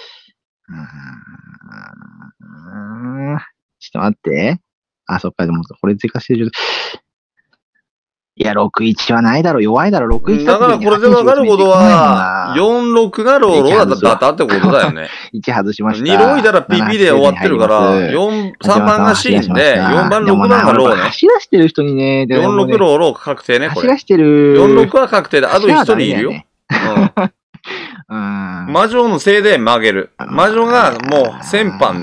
ちょっと待って。そっか、でもこれ追加してる。いや、6-1はないだろ、弱いだろ、6-1 だからこれでわかることは、4-6がローローだったってことだよね。 1外しました。 2ローいたら PP で終わってるから、3番がシーンで、4番、6番がローね。 走らしてる人にね、 4-6ローロー確定ね、これ。 走らしてる。 4-6は確定で、あと1人いるよ。魔女のせいで曲げる。魔女がもう先般に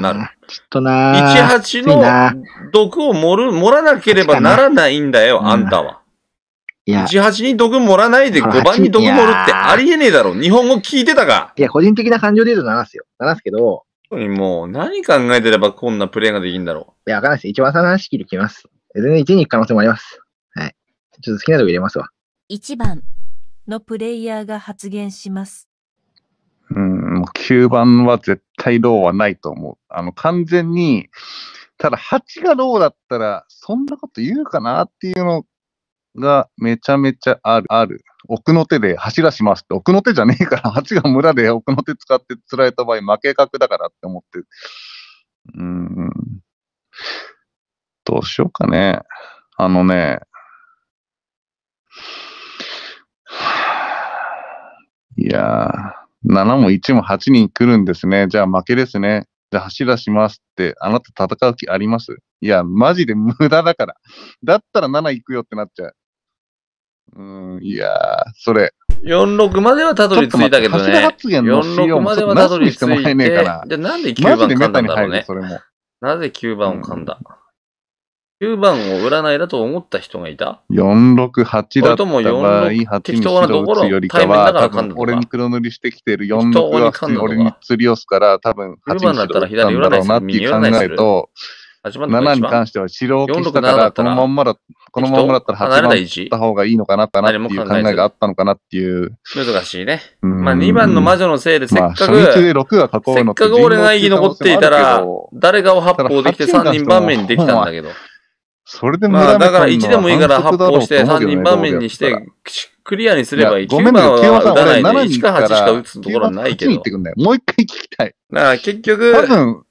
なる。1-8の毒を盛らなければならないんだよ、あんたは。 いや、 18に毒盛らないで5番に毒盛るってありえねえだろ。日本語聞いてたか。 いや、個人的な感情で言うと流すよ。流すけど、 もう、何考えてればこんなプレーができるんだろいや、わかんないです。一番さんの話聞いてきます。全然1に行く可能性もあります。はい。ちょっと好きなとこ入れますわ。 1番のプレイヤーが発言します。 もう9番は絶対ローはないと思う。完全に、ただ8がローだったら、そんなこと言うかなっていうのがめちゃめちゃある。奥の手で走らしますって、奥の手じゃねえから、8が村で奥の手使って釣られた場合負け確だからって思って。どうしようかね。いやー、7も1も8に来るんですね。じゃあ負けですね。じゃあ走らしますって、あなた戦う気あります？いや、マジで無駄だから。だったら7行くよってなっちゃう。いやー、それ。 46まではたどり着いたけどね。46まではたどり着いて、じゃあなんで9番噛んだんだろうね。なぜ9番を噛んだ？ 9 番を占いだと思った人がいた？ 468だった場合、8に白打つよりかは、多分俺に黒塗りしてきてる46が普通に俺に釣り押すから、多分8に白打ったんだろうなっていう考えと、7に関しては白置きしたから、このまんまだったら8番打った方がいいのかなっていう考えがあったのかなっていう。 難しいね。まあ2番の魔女のせいでせっかく、 初日で6が囲うのってせっかく俺が生き残っていたら、誰かを発砲できて3人番目にできたんだけど。 それでまあだから1でもいいから発砲して3人番目にして、クリアにすればいい。9番は打たないで1か8しか打つところはないけど。 もう一回聞きたい。 だから結局、 多分、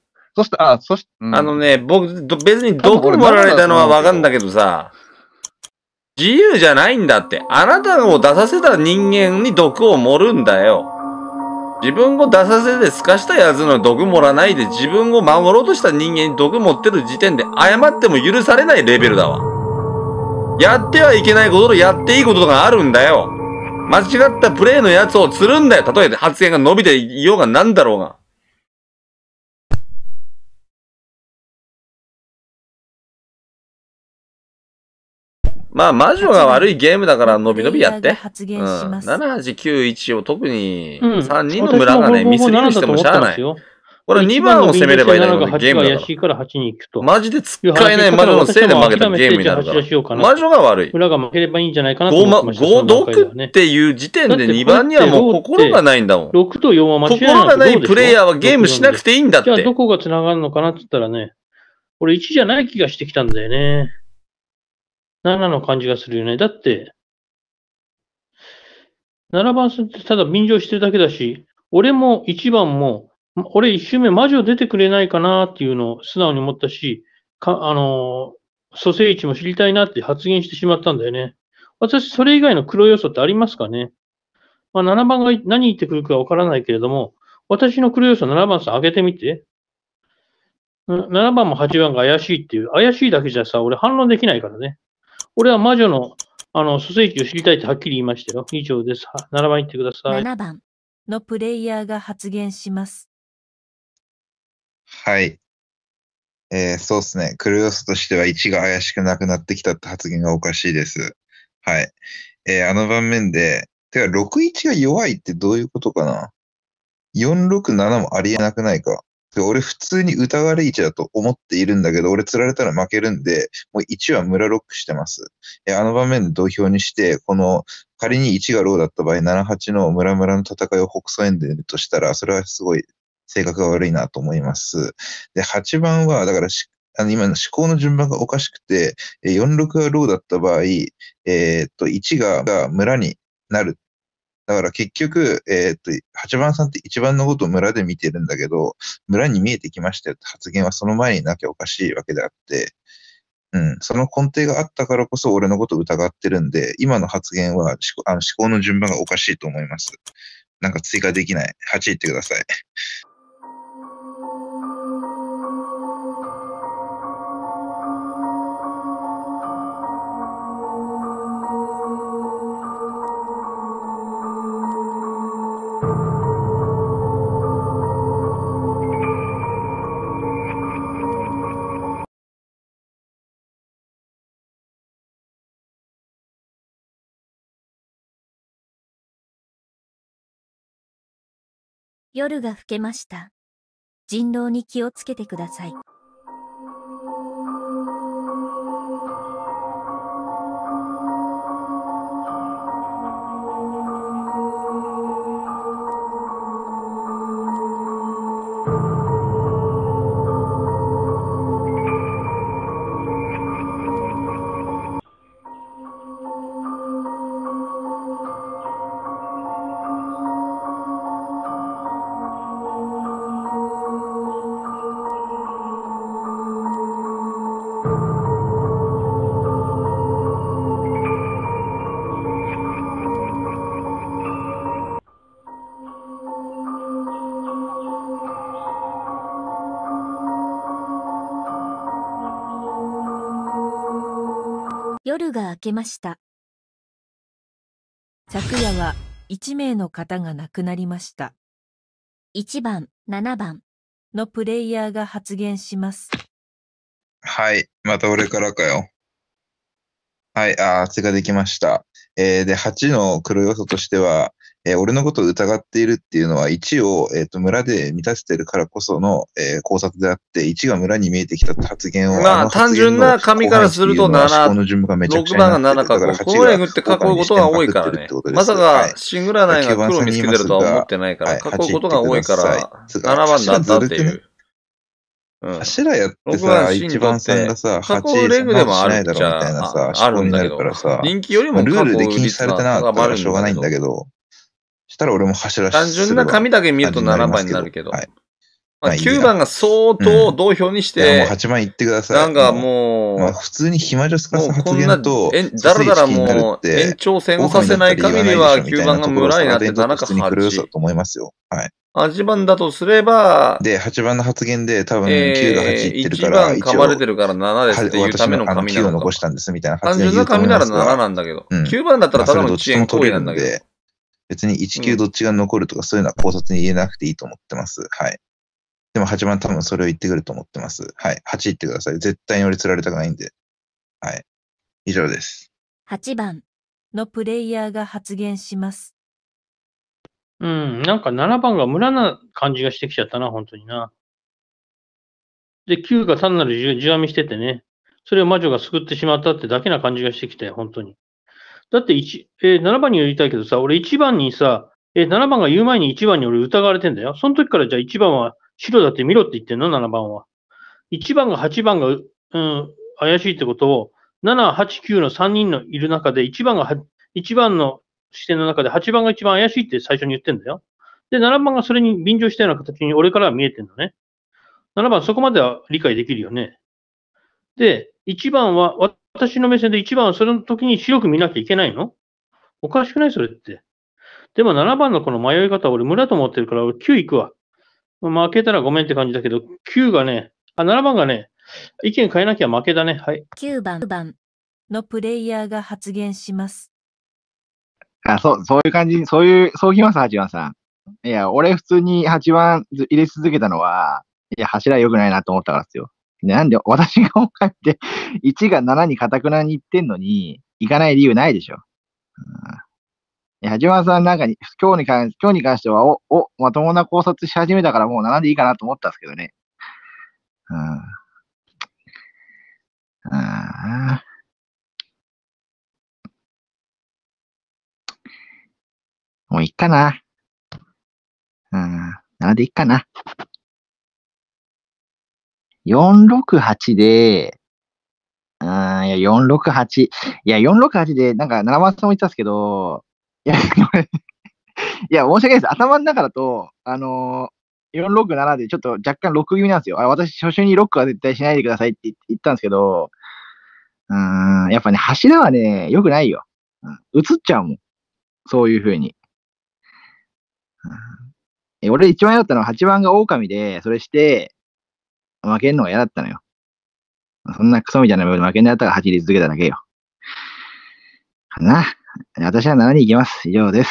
僕、別に毒盛られたのはわかんだけどさ、自由じゃないんだって。あなたを出させた人間に毒を盛るんだよ。自分を出させて透かしたやつの毒盛らないで自分を守ろうとした人間に毒持ってる時点で謝っても許されないレベルだわ。やってはいけないこととやっていいことがあるんだよ。間違ったプレイのやつを釣るんだよ。例えば発言が伸びていようがなんだろうが。まあ、魔女が悪いゲームだから伸び伸びやって。7、8、9、1を特に3人の村がね、ミスリにしてもしゃあない。これ2番を攻めればいいだけどゲームだから。マジで使えない魔女のせいで負けたゲームになるから。魔女が悪い。 裏が負ければいいんじゃないかなと思ってました。 5、6っていう時点で2番にはもう心がないんだもん。 6と4は間違いない。 心がないプレイヤーはゲームしなくていいんだって。 じゃあどこが繋がるのかなって言ったらね、俺1じゃない気がしてきたんだよね。7の感じがするよね。だって、7番線ってただ便乗してるだけだし、俺も1番も、俺1周目魔女出てくれないかなっていうのを素直に思ったし、蘇生値も知りたいなって発言してしまったんだよね。私、それ以外の黒要素ってありますかね？まあ、7番が何言ってくるかわからないけれども、私の黒要素7番さん上げてみて。7番も8番が怪しいっていう、怪しいだけじゃさ、俺反論できないからね。俺は魔女の、蘇生値を知りたいってはっきり言いましたよ。以上です。7番言ってください。 7番のプレイヤーが発言します。 はい。そうですね。黒要素としては1が怪しくなくなってきたって発言がおかしいです。はい。あの盤面で、てか61が弱いってどういうことかな？ 467 もありえなくないか？俺普通に疑われ1だと思っているんだけど、俺釣られたら負けるんで、もう1は村ロックしてます。あの場面で土俵にして、この仮に1がローだった場合、7、8の村々の戦いを北総エンでるとしたら、それはすごい性格が悪いなと思います。で、8番は、だから今の思考の順番がおかしくて、46がローだった場合、1が村になる。だから結局、8番さんって1番のことを村で見てるんだけど、村に見えてきましたよって発言はその前になきゃおかしいわけであって、その根底があったからこそ俺のことを疑ってるんで、今の発言は思考の順番がおかしいと思います。なんか追加できない。8言ってください。 夜が更けました。人狼に気をつけてください。夜が明けました。 昨夜は1名の方が亡くなりました。 1番、7番のプレイヤーが発言します。 はい。また俺からかよ。はい。追加できました。で、8の黒要素としては、俺のことを疑っているっていうのは、1を、村で満たしてるからこその、考察であって、1が村に見えてきた発言を、 まあ、単純な紙からすると7、6番が7か5。この絵って囲うことが多いからね。まさか、新占いが黒見つけてるとは思ってないから、囲うことが多いから、7番だったっていう。 柱やってさ、一番さんがさ、8 レグでもあるしないだろみたいなさ、思考になるからさ、 人気よりもルールで禁止されてなかったらしょうがないんだけど、したら俺も柱単純な紙だけ見ると7番になるけど。9番が相当同票にして、 もう8番いってください。 なんかもう、 普通に暇女すかす発言と、 だらだらもう、延長戦をさせない限りは9番が村になって7か8。 と思いますよ。はい。 8番だとすれば、 で、8番の発言で多分9が8いってるから、 1番噛まれてるから7ですっていうための紙なのか。 9を残したんですみたいな発言。単純な紙なら7なんだけど、9番だったらただの遅延行為なんだけど。 別に1、9どっちが残るとかそういうのは考察に言えなくていいと思ってます。はい。でも8番多分それを言ってくると思ってます。はい。8言ってください。絶対に俺釣られたくないんで。はい。以上です。 8番のプレイヤーが発言します。 なんか7番が無駄な感じがしてきちゃったな、本当にな。で、9が単なる地編みしててね、それを魔女が救ってしまったってだけな感じがしてきたよ、本当に。だって7番に言いたいけどさ、俺1番にさ、7番が言う前に1番に俺疑われてんだよ。その時からじゃあ1番は白だって見ろって言ってんの ?7 番は。1番が8番が、怪しいってことを、7、8、9の3人のいる中で、1番の視点の中で8番が一番怪しいって最初に言ってんだよ。で、7番がそれに便乗したような形に俺からは見えてんのね。7番そこまでは理解できるよね。で、1番は、私の目線で1番はその時に白く見なきゃいけないの？おかしくないそれって。でも7番のこの迷い方は俺無駄と思ってるから俺9行くわ。負けたらごめんって感じだけど、9がね、7番がね、意見変えなきゃ負けだね。はい。 9番のプレイヤーが発言します。 そういう感じ、そうきます、8番さん。いや、俺普通に8番入れ続けたのは、いや、柱良くないなと思ったからですよ。なんで、私が思って1が7に堅くなに行ってんのに、行かない理由ないでしょ。いや、8番さんなんか今日に関しては、まともな考察し始めたからもう7でいいかなと思ったんですけどね。もういっかな。7でいっかな。468で、いや、468。いや、468で、なんか7番さんも言ってたんですけど、いや、申し訳ないです。頭の中だと、467でちょっと若干ロック気味なんですよ。私、初週にロックは絶対しないでくださいって言ったんですけど、やっぱね、柱はね、良くないよ。映っちゃうもん。そういう風に。俺一番嫌だったのは8番が狼で、それして、負けるのが嫌だったのよ。そんなクソみたいな部分で負けんのやったら8入れ続けただけよ。かな。私は7に行きます。以上です。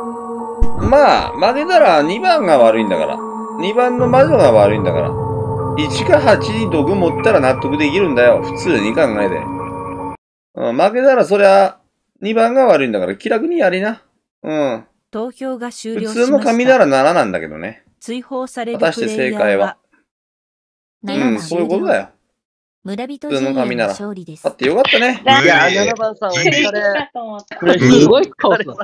まあ、負けたら2番が悪いんだから。2番の魔女が悪いんだから。 1か8に毒持ったら納得できるんだよ。普通に考えて。負けたらそりゃ、2番が悪いんだから気楽にやりな。 投票が終普了しました。 通の紙なら7なんだけどね。 追放される果たして正解は。そういうことだよ。 村人普通の陣営の紙なら。 勝利です。 だってよかったね。 いや、7番さん、お疲れ。 これすごいカオスだ。